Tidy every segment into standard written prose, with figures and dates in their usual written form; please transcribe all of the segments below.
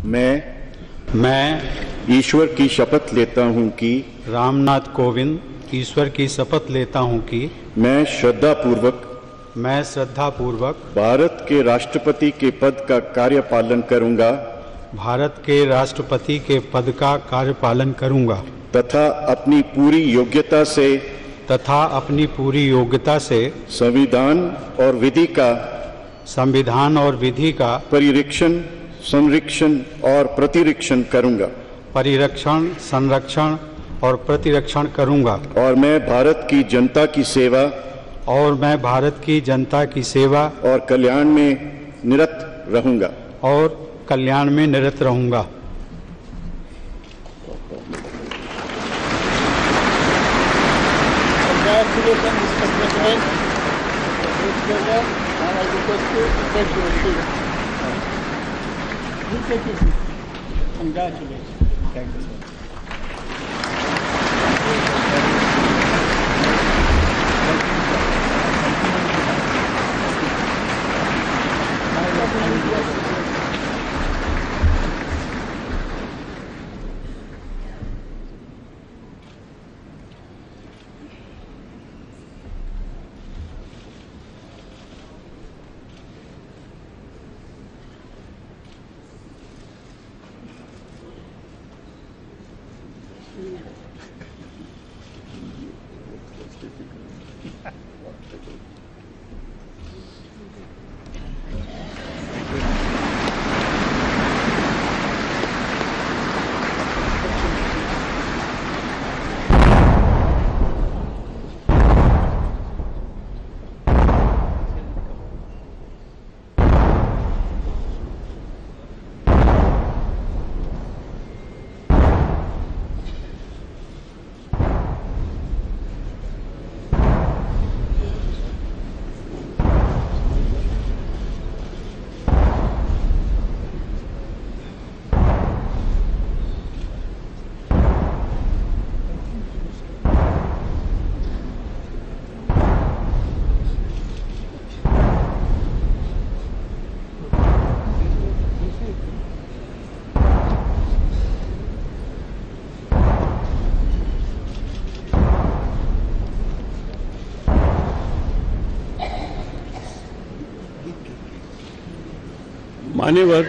मैं ईश्वर की शपथ लेता हूँ कि रामनाथ कोविंद ईश्वर की शपथ लेता हूँ कि मैं श्रद्धापूर्वक भारत के राष्ट्रपति के पद का कार्यपालन करूँगा भारत के राष्ट्रपति के पद का कार्यपालन करूँगा तथा अपनी पूरी योग्यता से संविधान और विधि का परिरक्षण, संरक्षण और प्रतिरक्षण करूँगा और मैं भारत की जनता की सेवा और कल्याण में निरत रहूँगा। Congratulations, Mr. President. Now I request you to take your seat. You take your seat. Congratulations. Thank you, sir. मान्यवर,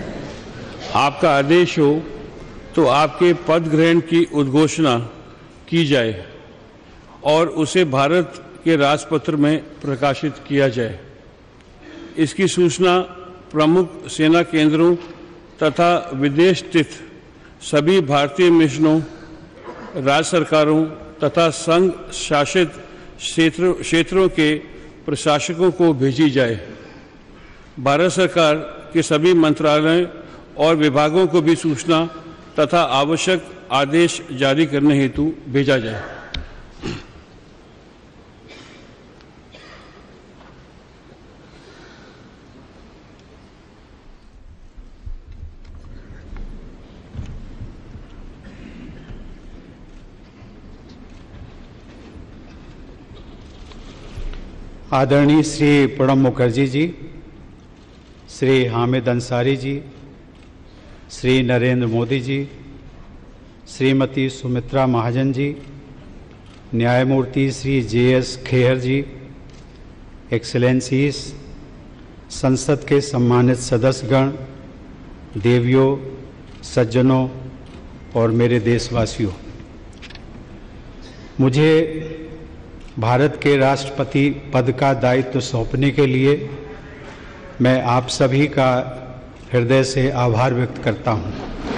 आपका आदेश हो तो आपके पद ग्रहण की उद्घोषणा की जाए और उसे भारत के राजपत्र में प्रकाशित किया जाए। इसकी सूचना प्रमुख सेना केंद्रों तथा विदेश स्थित सभी भारतीय मिशनों, राज्य सरकारों तथा संघ शासित क्षेत्रों के प्रशासकों को भेजी जाए। भारत सरकार के सभी मंत्रालयों और विभागों को भी सूचना तथा आवश्यक आदेश जारी करने हेतु भेजा जाए। आदरणीय श्री प्रणब मुखर्जी जी, श्री हामिद अंसारी जी, श्री नरेंद्र मोदी जी, श्रीमती सुमित्रा महाजन जी, न्यायमूर्ति श्री जे.एस. खेहर जी, एक्सेलेंसीज, संसद के सम्मानित सदस्यगण, देवियों, सज्जनों और मेरे देशवासियों, मुझे भारत के राष्ट्रपति पद का दायित्व सौंपने के लिए मैं आप सभी का हृदय से आभार व्यक्त करता हूं।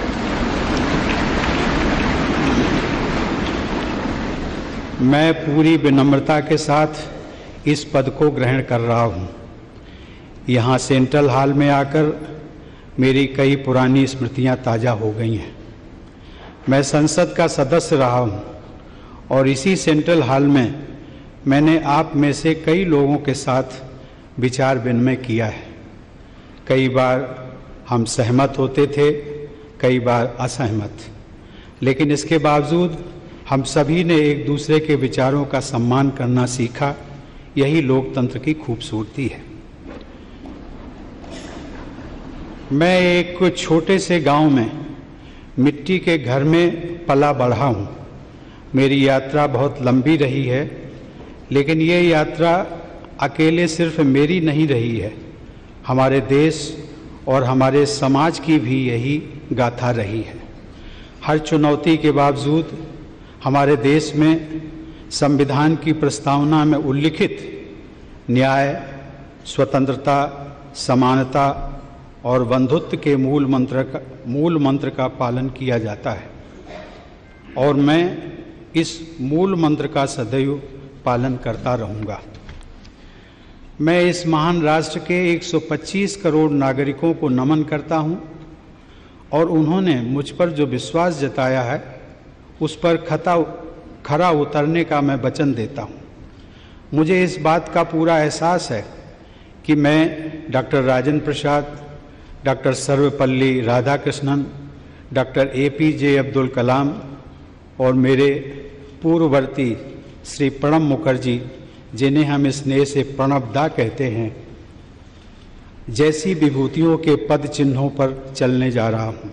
मैं पूरी विनम्रता के साथ इस पद को ग्रहण कर रहा हूं। यहाँ सेंट्रल हॉल में आकर मेरी कई पुरानी स्मृतियां ताज़ा हो गई हैं। मैं संसद का सदस्य रहा हूं और इसी सेंट्रल हॉल में मैंने आप में से कई लोगों के साथ विचार विनिमय किया है। कई बार हम सहमत होते थे, कई बार असहमत, लेकिन इसके बावजूद हम सभी ने एक दूसरे के विचारों का सम्मान करना सीखा। यही लोकतंत्र की खूबसूरती है। मैं एक छोटे से गांव में मिट्टी के घर में पला बढ़ा हूँ। मेरी यात्रा बहुत लंबी रही है, लेकिन ये यात्रा अकेले सिर्फ मेरी नहीं रही है। हमारे देश और हमारे समाज की भी यही गाथा रही है। हर चुनौती के बावजूद हमारे देश में संविधान की प्रस्तावना में उल्लिखित न्याय, स्वतंत्रता, समानता और बंधुत्व के मूल मंत्र का पालन किया जाता है और मैं इस मूल मंत्र का सदैव पालन करता रहूँगा। मैं इस महान राष्ट्र के 125 करोड़ नागरिकों को नमन करता हूँ और उन्होंने मुझ पर जो विश्वास जताया है उस पर खरा उतरने का मैं वचन देता हूँ। मुझे इस बात का पूरा एहसास है कि मैं doctor Rajendra Prasad, doctor Sarvepalli Radhakrishnan, doctor APJ Abdul Kalam और मेरे पूर्ववर्ती श्री प्रणब मुखर्जी, जिन्हें हम स्नेह से प्रणबदा कहते हैं, जैसी विभूतियों के पद चिन्हों पर चलने जा रहा हूँ।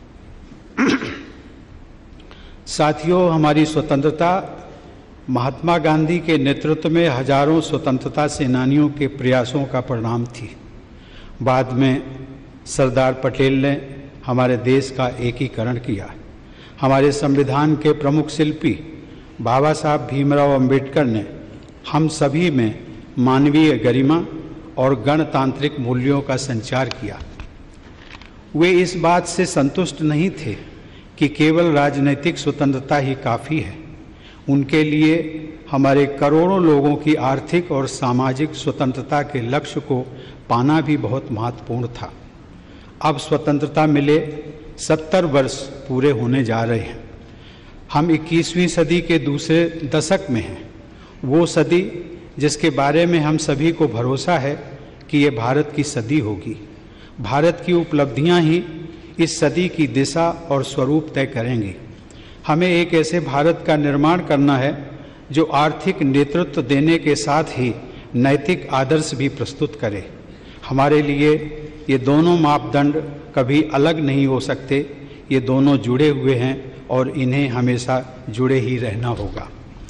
साथियों, हमारी स्वतंत्रता महात्मा गांधी के नेतृत्व में हजारों स्वतंत्रता सेनानियों के प्रयासों का परिणाम थी। बाद में सरदार पटेल ने हमारे देश का एकीकरण किया। हमारे संविधान के प्रमुख शिल्पी बाबा साहब भीमराव अंबेडकर ने हम सभी में मानवीय गरिमा और गणतांत्रिक मूल्यों का संचार किया। वे इस बात से संतुष्ट नहीं थे कि केवल राजनीतिक स्वतंत्रता ही काफ़ी है। उनके लिए हमारे करोड़ों लोगों की आर्थिक और सामाजिक स्वतंत्रता के लक्ष्य को पाना भी बहुत महत्वपूर्ण था। अब स्वतंत्रता मिले 70 वर्ष पूरे होने जा रहे हैं। हम 21वीं सदी के दूसरे दशक में हैं। वो सदी जिसके बारे में हम सभी को भरोसा है कि ये भारत की सदी होगी। भारत की उपलब्धियां ही इस सदी की दिशा और स्वरूप तय करेंगी। हमें एक ऐसे भारत का निर्माण करना है जो आर्थिक नेतृत्व देने के साथ ही नैतिक आदर्श भी प्रस्तुत करे। हमारे लिए ये दोनों मापदंड कभी अलग नहीं हो सकते। ये दोनों जुड़े हुए हैं और इन्हें हमेशा जुड़े ही रहना होगा।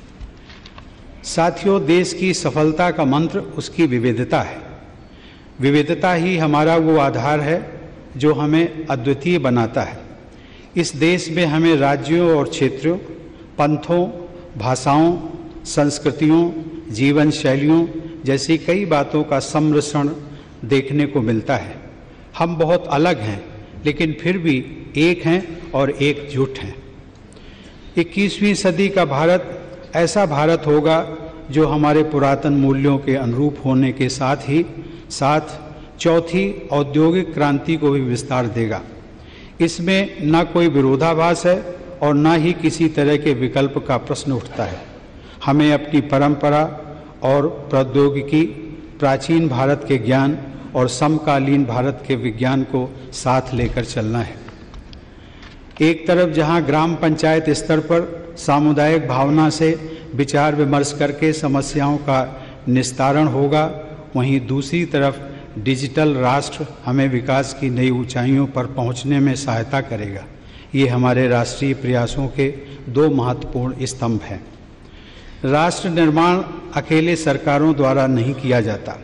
साथियों, देश की सफलता का मंत्र उसकी विविधता है। विविधता ही हमारा वो आधार है जो हमें अद्वितीय बनाता है। इस देश में हमें राज्यों और क्षेत्रों, पंथों, भाषाओं, संस्कृतियों, जीवन शैलियों जैसी कई बातों का सम्मिश्रण देखने को मिलता है। हम बहुत अलग हैं, लेकिन फिर भी एक हैं और एकजुट हैं। 21वीं सदी का भारत ऐसा भारत होगा जो हमारे पुरातन मूल्यों के अनुरूप होने के साथ चौथी औद्योगिक क्रांति को भी विस्तार देगा। इसमें न कोई विरोधाभास है और न ही किसी तरह के विकल्प का प्रश्न उठता है। हमें अपनी परंपरा और प्रौद्योगिकी, प्राचीन भारत के ज्ञान और समकालीन भारत के विज्ञान को साथ लेकर चलना है। एक तरफ जहां ग्राम पंचायत स्तर पर सामुदायिक भावना से विचार विमर्श करके समस्याओं का निस्तारण होगा, वहीं दूसरी तरफ डिजिटल राष्ट्र हमें विकास की नई ऊंचाइयों पर पहुंचने में सहायता करेगा। ये हमारे राष्ट्रीय प्रयासों के दो महत्वपूर्ण स्तंभ हैं। राष्ट्र निर्माण अकेले सरकारों द्वारा नहीं किया जाता।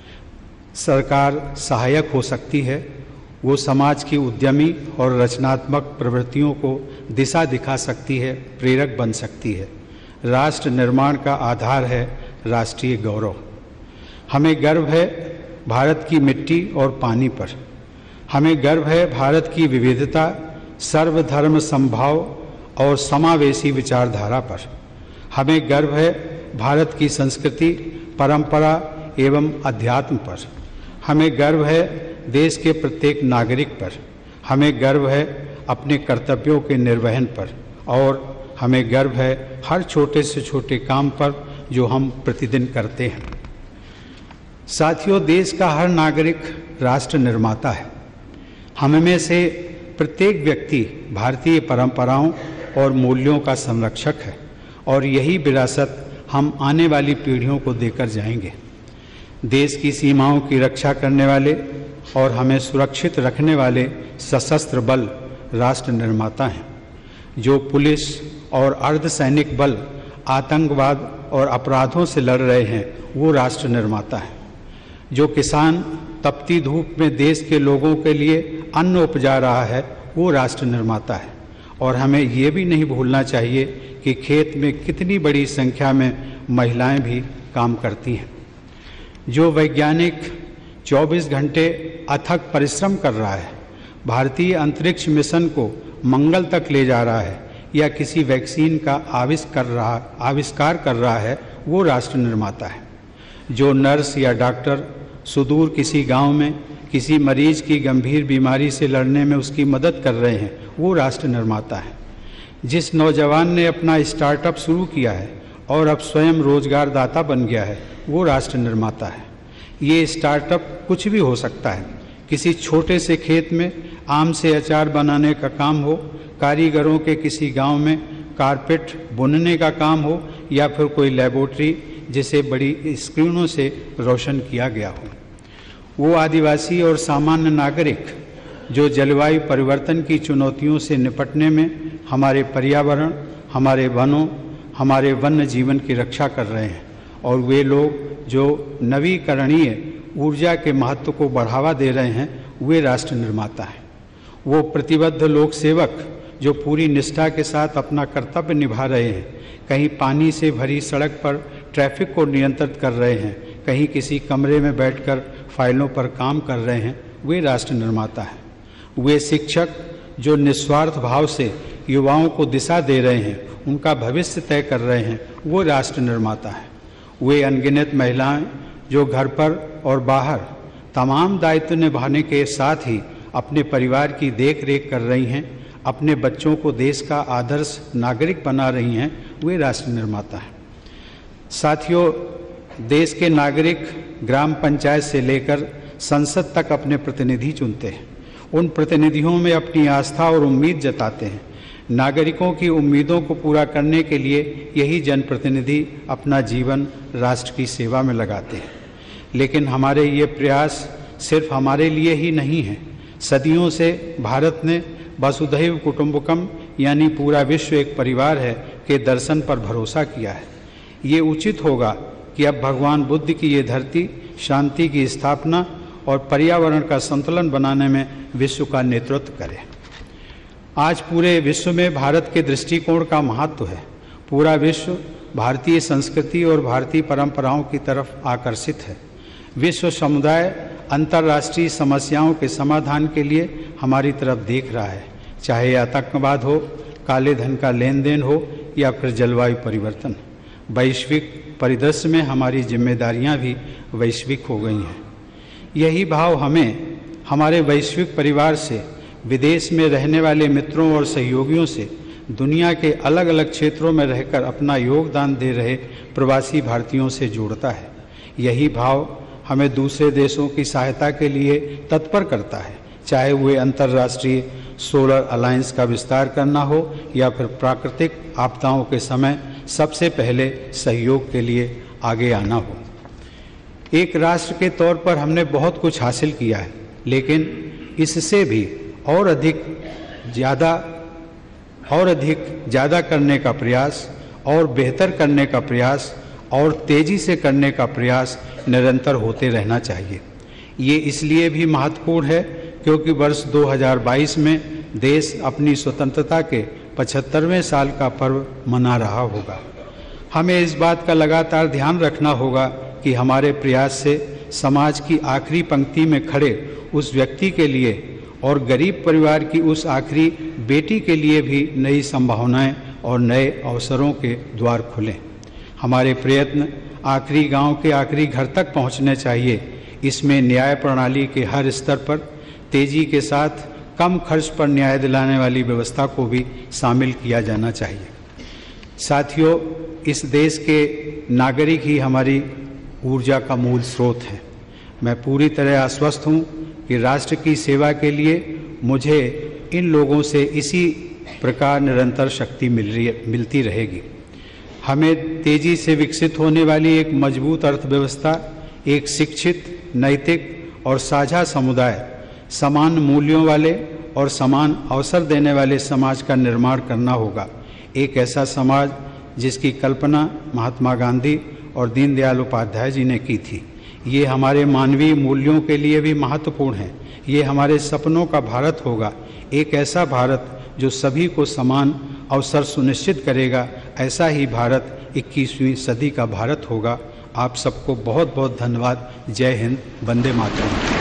सरकार सहायक हो सकती है, वो समाज की उद्यमी और रचनात्मक प्रवृत्तियों को दिशा दिखा सकती है, प्रेरक बन सकती है। राष्ट्र निर्माण का आधार है राष्ट्रीय गौरव। हमें गर्व है भारत की मिट्टी और पानी पर। हमें गर्व है भारत की विविधता, सर्वधर्म समभाव और समावेशी विचारधारा पर। हमें गर्व है भारत की संस्कृति, परंपरा एवं अध्यात्म पर। हमें गर्व है देश के प्रत्येक नागरिक पर। हमें गर्व है अपने कर्तव्यों के निर्वहन पर और हमें गर्व है हर छोटे से छोटे काम पर जो हम प्रतिदिन करते हैं। साथियों, देश का हर नागरिक राष्ट्र निर्माता है। हम में से प्रत्येक व्यक्ति भारतीय परंपराओं और मूल्यों का संरक्षक है और यही विरासत हम आने वाली पीढ़ियों को देकर जाएंगे। देश की सीमाओं की रक्षा करने वाले और हमें सुरक्षित रखने वाले सशस्त्र बल राष्ट्र निर्माता हैं। जो पुलिस और अर्धसैनिक बल आतंकवाद और अपराधों से लड़ रहे हैं वो राष्ट्र निर्माता है। जो किसान तपती धूप में देश के लोगों के लिए अन्न उपजा रहा है वो राष्ट्र निर्माता है। और हमें ये भी नहीं भूलना चाहिए कि खेत में कितनी बड़ी संख्या में महिलाएं भी काम करती हैं। जो वैज्ञानिक 24 घंटे अथक परिश्रम कर रहा है, भारतीय अंतरिक्ष मिशन को मंगल तक ले जा रहा है या किसी वैक्सीन का आविष्कार कर रहा है वो राष्ट्र निर्माता है। जो नर्स या डॉक्टर सुदूर किसी गांव में किसी मरीज की गंभीर बीमारी से लड़ने में उसकी मदद कर रहे हैं वो राष्ट्र निर्माता है। जिस नौजवान ने अपना स्टार्टअप शुरू किया है और अब स्वयं रोजगार दाता बन गया है वो राष्ट्र निर्माता है। ये स्टार्टअप कुछ भी हो सकता है। किसी छोटे से खेत में आम से अचार बनाने का काम हो, कारीगरों के किसी गांव में कारपेट बुनने का काम हो, या फिर कोई लेबोरेटरी जिसे बड़ी स्क्रीनों से रोशन किया गया हो। वो आदिवासी और सामान्य नागरिक जो जलवायु परिवर्तन की चुनौतियों से निपटने में हमारे पर्यावरण, हमारे वनों, हमारे वन्य जीवन की रक्षा कर रहे हैं। और वे लोग जो नवीकरणीय ऊर्जा के महत्व को बढ़ावा दे रहे हैं वे राष्ट्र निर्माता हैं। वो प्रतिबद्ध लोक सेवक जो पूरी निष्ठा के साथ अपना कर्तव्य निभा रहे हैं, कहीं पानी से भरी सड़क पर ट्रैफिक को नियंत्रित कर रहे हैं, कहीं किसी कमरे में बैठकर फाइलों पर काम कर रहे हैं, वे राष्ट्र निर्माता हैं। वे शिक्षक जो निस्वार्थ भाव से युवाओं को दिशा दे रहे हैं, उनका भविष्य तय कर रहे हैं, वो राष्ट्र निर्माता है। वे अनगिनत महिलाएं जो घर पर और बाहर तमाम दायित्व निभाने के साथ ही अपने परिवार की देख रेख कर रही हैं, अपने बच्चों को देश का आदर्श नागरिक बना रही हैं, वे राष्ट्र निर्माता हैं। साथियों, देश के नागरिक ग्राम पंचायत से लेकर संसद तक अपने प्रतिनिधि चुनते हैं। उन प्रतिनिधियों में अपनी आस्था और उम्मीद जताते हैं। नागरिकों की उम्मीदों को पूरा करने के लिए यही जनप्रतिनिधि अपना जीवन राष्ट्र की सेवा में लगाते हैं। लेकिन हमारे ये प्रयास सिर्फ हमारे लिए ही नहीं है। सदियों से भारत ने वसुधैव कुटुंबकम यानी पूरा विश्व एक परिवार है के दर्शन पर भरोसा किया है। ये उचित होगा कि अब भगवान बुद्ध की ये धरती शांति की स्थापना और पर्यावरण का संतुलन बनाने में विश्व का नेतृत्व करे। आज पूरे विश्व में भारत के दृष्टिकोण का महत्व है। पूरा विश्व भारतीय संस्कृति और भारतीय परंपराओं की तरफ आकर्षित है। विश्व समुदाय अंतर्राष्ट्रीय समस्याओं के समाधान के लिए हमारी तरफ देख रहा है, चाहे आतंकवाद हो, काले धन का लेन देन हो या फिर जलवायु परिवर्तन। वैश्विक परिदृश्य में हमारी जिम्मेदारियां भी वैश्विक हो गई हैं। यही भाव हमें हमारे वैश्विक परिवार से, विदेश में रहने वाले मित्रों और सहयोगियों से, दुनिया के अलग अलग क्षेत्रों में रहकर अपना योगदान दे रहे प्रवासी भारतीयों से जोड़ता है। यही भाव हमें दूसरे देशों की सहायता के लिए तत्पर करता है, चाहे वे अंतर्राष्ट्रीय सोलर अलायंस का विस्तार करना हो या फिर प्राकृतिक आपदाओं के समय सबसे पहले सहयोग के लिए आगे आना हो। एक राष्ट्र के तौर पर हमने बहुत कुछ हासिल किया है, लेकिन इससे भी और अधिक ज़्यादा करने का प्रयास और बेहतर करने का प्रयास और तेज़ी से करने का प्रयास निरंतर होते रहना चाहिए। ये इसलिए भी महत्वपूर्ण है क्योंकि वर्ष 2022 में देश अपनी स्वतंत्रता के 75वें साल का पर्व मना रहा होगा। हमें इस बात का लगातार ध्यान रखना होगा कि हमारे प्रयास से समाज की आखिरी पंक्ति में खड़े उस व्यक्ति के लिए और गरीब परिवार की उस आखिरी बेटी के लिए भी नई संभावनाएं और नए अवसरों के द्वार खुलें। हमारे प्रयत्न आखिरी गांव के आखिरी घर तक पहुंचने चाहिए। इसमें न्याय प्रणाली के हर स्तर पर तेजी के साथ कम खर्च पर न्याय दिलाने वाली व्यवस्था को भी शामिल किया जाना चाहिए। साथियों, इस देश के नागरिक ही हमारी ऊर्जा का मूल स्रोत हैं। मैं पूरी तरह आश्वस्त हूँ कि राष्ट्र की सेवा के लिए मुझे इन लोगों से इसी प्रकार निरंतर शक्ति मिलती रहेगी। हमें तेजी से विकसित होने वाली एक मजबूत अर्थव्यवस्था, एक शिक्षित, नैतिक और साझा समुदाय, समान मूल्यों वाले और समान अवसर देने वाले समाज का निर्माण करना होगा। एक ऐसा समाज जिसकी कल्पना महात्मा गांधी और दीनदयाल उपाध्याय जी ने की थी। ये हमारे मानवीय मूल्यों के लिए भी महत्वपूर्ण है। ये हमारे सपनों का भारत होगा, एक ऐसा भारत जो सभी को समान अवसर सुनिश्चित करेगा। ऐसा ही भारत 21वीं सदी का भारत होगा। आप सबको बहुत बहुत धन्यवाद। जय हिंद, वंदे मातरम।